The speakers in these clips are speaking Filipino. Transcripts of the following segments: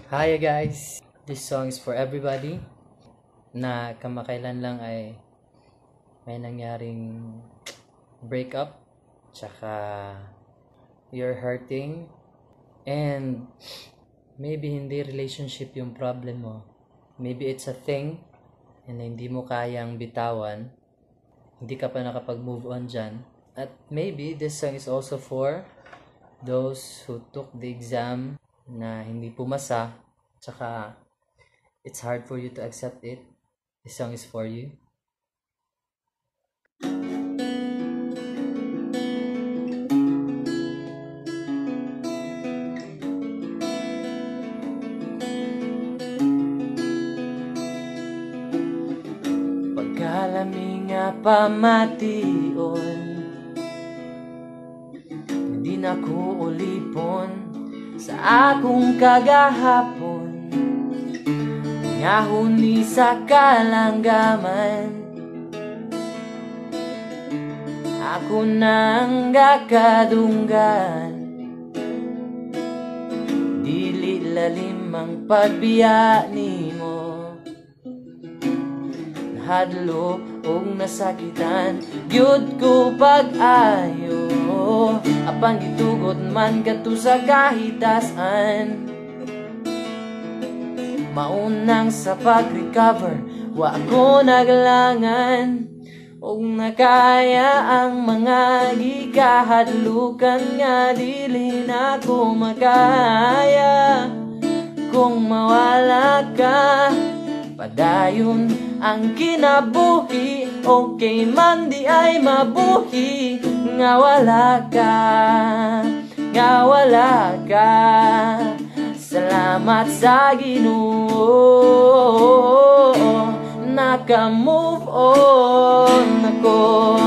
Hi guys! This song is for everybody na kamakailan lang ay may nangyaring breakup, tsaka you're hurting, and maybe hindi relationship yung problem mo. Maybe it's a thing and hindi mo kayang bitawan, hindi ka pa nakapag-move on dyan. At maybe this song is also for those who took the exam na hindi pumasa, tsaka it's hard for you to accept it. This song is for you. Pagkalami nga pamation, hindi na ko ulipon sa akong kagahapon, ngahon ni sa kalanggaman. Ako nang gakadunggan, dili lalim ang pagbiya nimo. Nahadlo og nasakitan gyud ko pag-ayo, apang gitugot man kadto sa kahitasan. Maunang sa pag-recover, wa ko naglangan, og nakaya ang mga gikahadlukan nga dili na ko makaya. Kung mawala ka, padayon ang kinabuhi, okay man di ay mabuhi. Nga wala ka, nga wala ka. Salamat sa Ginoo, naka-move on ako.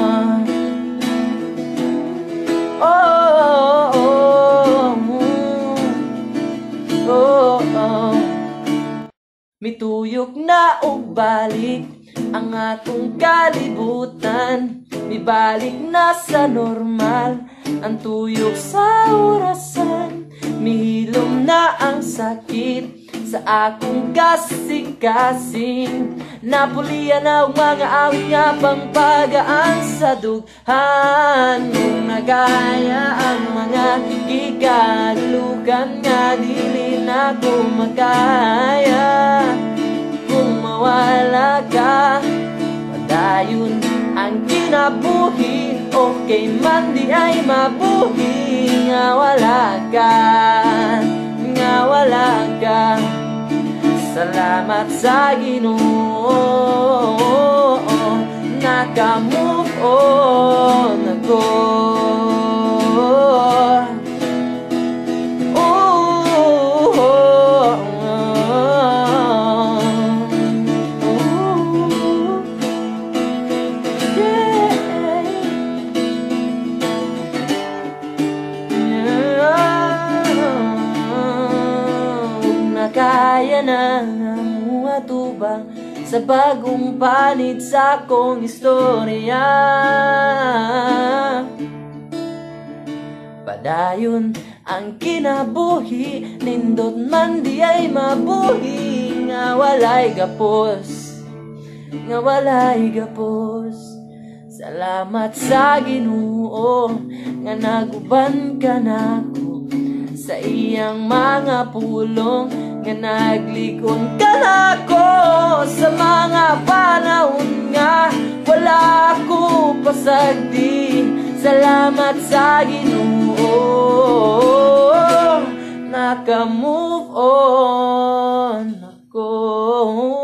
Mituyok na og balik ang atong kalibutan, mibalik na sa normal ang tuyok sa orasan. Mihilom na ang sakit sa akong kasing-kasing, napulian na ang mga awit nga pangpagaan sa dughan. Kung nagaya ang mga gikadlukan nga dili na ko makaya. Kung mawala ka, padayon ang kinabuhi, okay man di ay mabuhi. Nga wala ka, nga wala ka. Salamat sa Ginoo, naka-move on ako. Kaya na muatubang sa bagong panit sa akong istorya. Padayon ang kinabuhi, nindot man di ay mabuhi. Nga walay gapos, nga walay gapos. Salamat sa Ginoo nga naguban ka nako sa iyang mga pulong, nga naglikon ka nako sa mga panahon nga wala ko pasagdi. Salamat sa Ginoo, naka-move on ako.